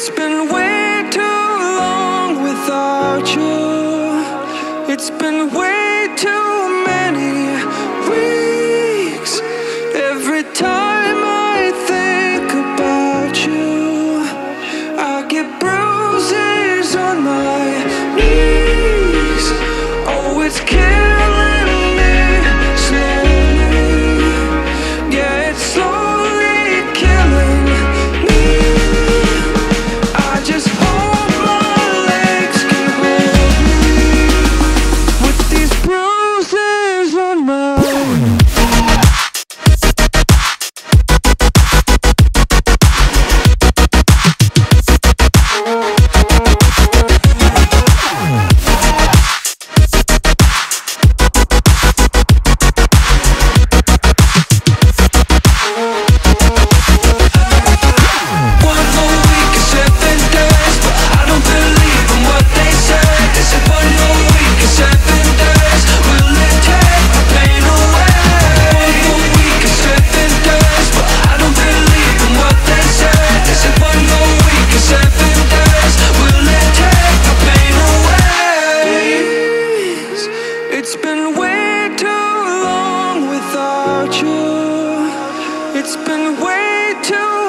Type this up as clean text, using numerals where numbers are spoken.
It's been way too long without you. It's been way too many weeks. Every time I think about you, I get bruises on my knees. Oh, it's killing me slowly. Yeah, it's slowly killing me. I just hope my legs can hold me with these bruises on my It's been way too